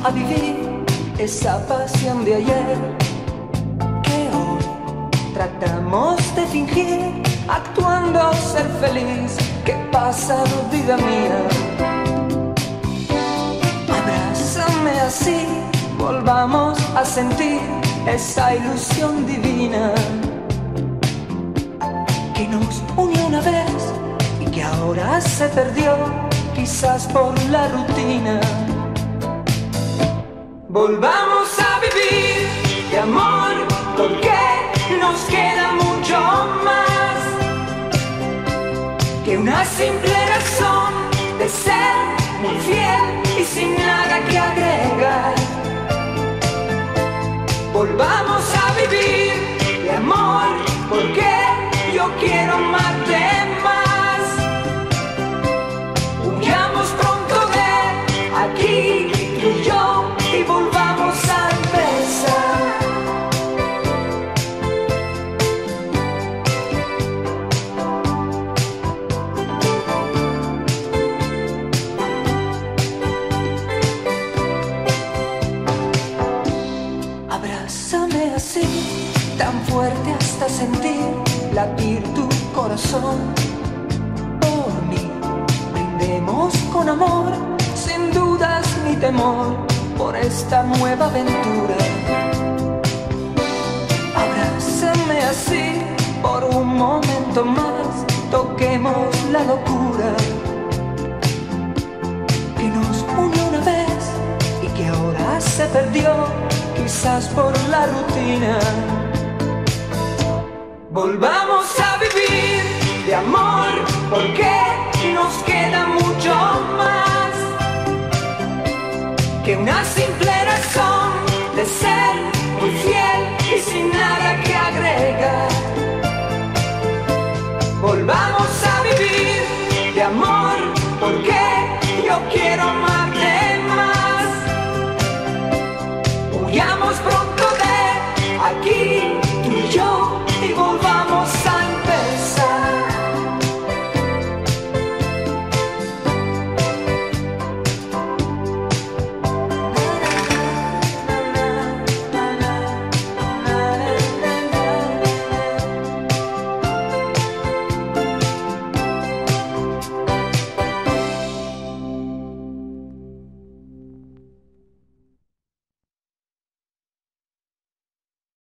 a vivir esa pasión de ayer que hoy tratamos de fingir, actuando ser feliz. ¿Qué pasa, vida mía? Abrázame así, volvamos a sentir esa ilusión divina que nos unió una vez y que ahora se perdió, quizás por la rutina. Volvamos a vivir de amor, porque nos queda mucho más que una simple razón de ser muy fiel y sin nada que agregar. Volvamos a vivir de amor, porque yo quiero amarte más. Huyamos pronto de aquí, tú y yo, y volvamos a empezar. Abrázame así, tan fuerte hasta sentir latir tu corazón. Por mí, brindemos con amor, sin dudas ni temor, por esta nueva aventura. Abrázame así, por un momento más, toquemos la locura que nos unió una vez y que ahora se perdió, quizás por la rutina. Volvamos a vivir de amor, porque nos queda mucho más que una simple razón de ser